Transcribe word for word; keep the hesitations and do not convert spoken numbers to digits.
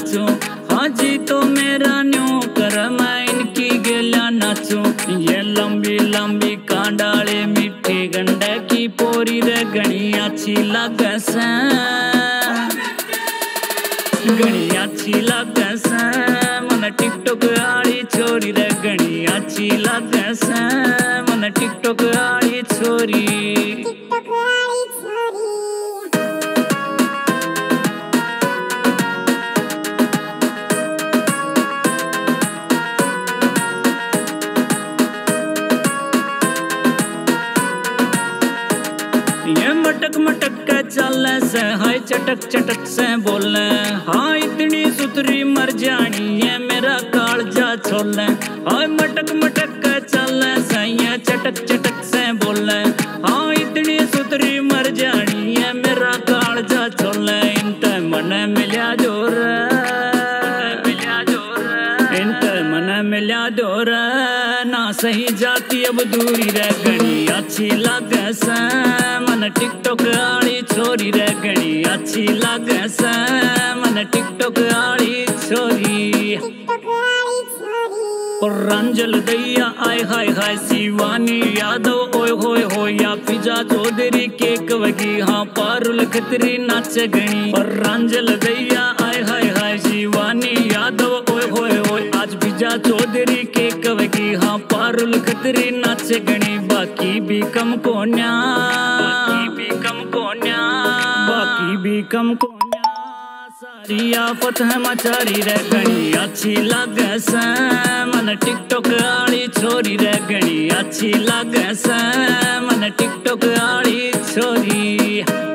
नाचू। हाँ जी तो मेरा न्यू कर मैं इनकी गेला नाचू। ये लंबी लंबी कांडाले मीठे गंडे की पोरी रे घनी अच्छी लागे से, घनी अच्छी लागे से। मन टिकटॉक आली छोरी रे घनी अच्छी लागे से, मन टिकटॉक आली छोरी। ये मटक मटक के चलने से हाय चटक चटक से बोलने। हाँ इतनी सुतरी मर जानी ये मेरा कालजा छोड़ने। हाय मटक मटक के चलने से ये चटक चटक से बोलने। हाँ इतनी सुतरी मर जानी ये मेरा कालजा छोड़ने। इनते मन मिल्या जोर, मिल्या जोर, इनते मन मिल्या जोर। ना सही जाती अब दूरी रे घनी अच्छी लागे से, मन टिकटॉक आली छोरी रे घनी अच्छी लागे से, मन टिकटॉक आली छोरी। और रंजल दैया आय हाय हाय शिवानी यादव ओए होए हो या फिजा चौधरी केक वगी। हाँ पारुल खतरी नाच गणी। और रंजल दैया आय हाय हाय शिवानी यादव ओए होए हो आज फिजा चौधरी केक वगी। हाँ पारुल खतरी नाच गणी। बाकी भी कम कोन्या, बाकी भी कम कोन्या, बाकी भी कम कोन्या। सारी आफत है मचारी रे घनी अच्छी लागे से, मन टिकटॉक आली छोरी रे घनी अच्छी लागे से, मन टिकटॉक आली छोरी।